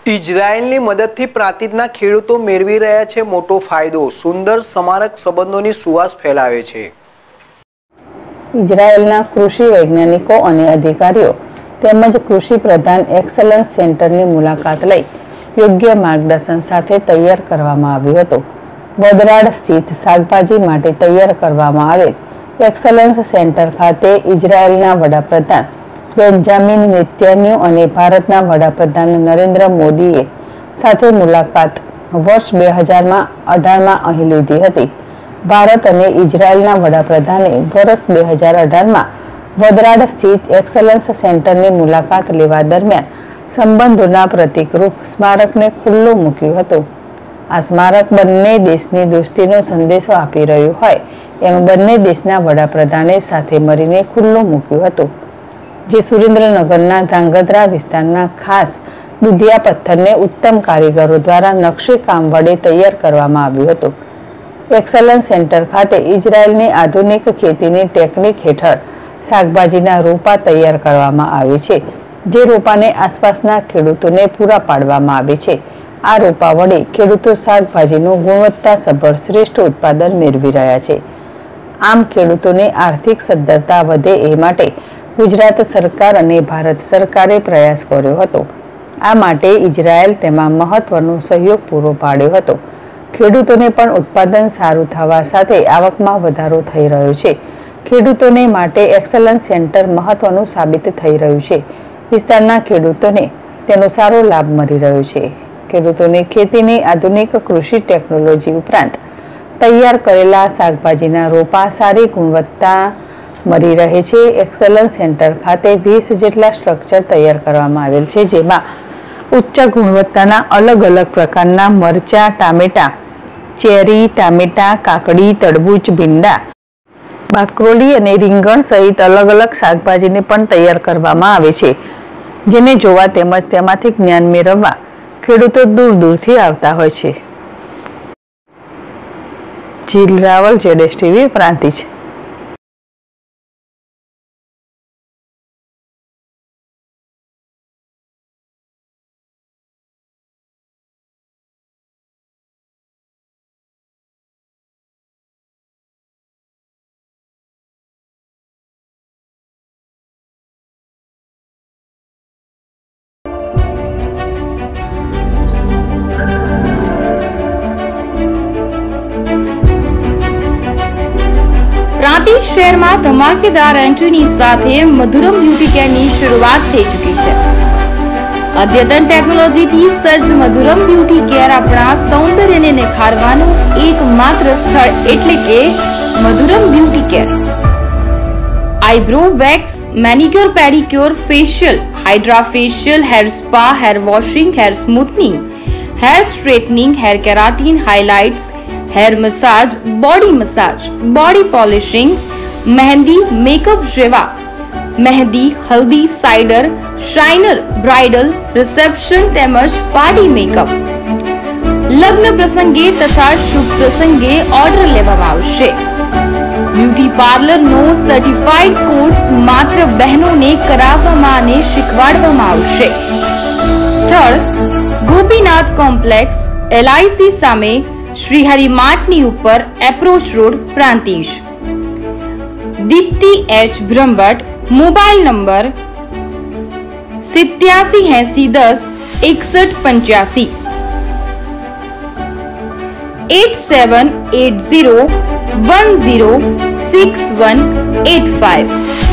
ઇઝરાયલની મદદથી પ્રાંતિજના ખેડૂતો મેળવી રહ્યા છે મોટો ફાયદો. સુંદર સ્મારક સંબંધોની સુવાસ ફેલાવે છે. ઇઝરાયલના કૃષિ વૈજ્ઞાનિકો અને અધિકારીઓ તેમજ કૃષિ પ્રધાન એક્સલન્સ સેન્ટરની મુલાકાત લઈ યોગ્ય માર્ગદર્શન સાથે તૈયાર કરવામાં આવ્યું હતું. વડોદરા સ્થિત શાકભાજી માટે તૈયાર કરવામાં આવેલ એક્સલન્સ સેન્ટર ખાતે ઇઝરાયલના વડાપ્રધાન બેન્જામિન નેતન્યાહુ અને ભારતના વડાપ્રધાન નરેન્દ્ર મોદીએ સાથે મુલાકાત વર્ષ 2018માં અહીં લીધી હતી. ભારત અને ઇઝરાયલના વડાપ્રધાને વર્ષ 2018માં વડોદરા સ્થિત એક્સલન્સ સેન્ટરની મુલાકાત લેવા દરમિયાન સંબંધોના પ્રતીકરૂપ સ્મારકને ખુલ્લું મૂક્યું હતું. આ સ્મારક બંને દેશની દોસ્તીનો સંદેશો આપી રહ્યું હોય એમ બંને દેશના વડાપ્રધાને સાથે મળીને ખુલ્લું મૂક્યું હતું, જે સુરેન્દ્રનગરના ધાંગધ્રા વિસ્તારના ખાસ દુધિયા પથ્થરને ઉત્તમ કારીગરો દ્વારા નકશીકામ વડે તૈયાર કરવામાં આવ્યું હતું. એક્સલન્સ સેન્ટર ખાતે ઇઝરાયલની આધુનિક ખેતીની ટેકનિક હેઠળ શાકભાજીના રોપા તૈયાર કરવામાં આવે છે, જે રોપાને આસપાસના ખેડૂતોને પૂરા પાડવામાં આવે છે. આ રોપા વડે ખેડૂતો શાકભાજીનું ગુણવત્તાસભર શ્રેષ્ઠ ઉત્પાદન મેળવી રહ્યા છે. આમ ખેડૂતોની આર્થિક સદ્ધરતા વધે એ માટે ગુજરાત સરકાર અને ભારત સરકારે પ્રયાસ કર્યો હતો. આ માટે ઇઝરાયલ તેમાં મહત્વનો સહયોગ પૂરો પાડ્યો હતો. ખેડૂતોને પણ ઉત્પાદન સારું થવા સાથે આવકમાં વધારો થઈ રહ્યો છે. ખેડૂતોને માટે એક્સલન્સ સેન્ટર મહત્વનું સાબિત થઈ રહ્યું છે. વિસ્તારના ખેડૂતોને તેનો સારો લાભ મળી રહ્યો છે. ખેડૂતોને ખેતીની આધુનિક કૃષિ ટેકનોલોજી ઉપરાંત તૈયાર કરેલા શાકભાજીના રોપા સારી ગુણવત્તા મળી રહે છે. એક્સલન્સ સેન્ટર ખાતે 20 જેટલા સ્ટ્રક્ચર તૈયાર કરવામાં આવેલ છે, જેમાં ઉચ્ચ ગુણવત્તાના અલગ અલગ પ્રકારના મરચા, ટામેટા, ચેરી, ટામેટા, કાકડી, તરબૂચ, ભીંડા, બાકરોલી અને રીંગણ સહિત અલગ અલગ શાકભાજીને પણ તૈયાર કરવામાં આવે છે, જેને જોવા તેમજ તેમાંથી જ્ઞાન મેળવવા ખેડૂતો દૂર દૂરથી આવતા હોય છે. જીલ રાવલ, ZSTV, પ્રાંતિજ. પ્રાંતિજ શહેરમાં ધમાકેદાર એન્ટ્રીની સાથે મધુરમ બ્યુટી કેરની શરૂઆત થઈ ચૂકી છે. અદ્યતન ટેકનોલોજીથી સજ્જ મધુરમ બ્યુટી કેર આપણા સૌંદર્યને નિખારવાનું એકમાત્ર સ્થળ એટલે કે Madhuram beauty care. Eyebrow wax, manicure, pedicure, facial, hydra facial, hair spa, hair washing, hair smoothening, hair straightening, hair keratin, highlights, hair massage, body polishing, mehndi, makeup જેવા મહેંદી, હલ્દી, સાઇડર, શાઇનર, બ્રાઇડલ, રિસેપ્શન તેમજ પાર્ટી મેકઅપ, લગ્ન પ્રસંગે તથા શુભ પ્રસંગે ઓર્ડર લેવામાં આવશે. બ્યુટી પાર્લરનો સર્ટિફાઈડ કોર્સ માત્ર બહેનોને કરાવવામાં અને શીખવાડવામાં આવશે. સ્થળ ગોપીનાથ કોમ્પ્લેક્સ, LIC સામે, શ્રીહરિ માર્ટની ઉપર, approach road, Prantij. Dipti H. Brahmbhatt, mobile number 8780106185 8780106185.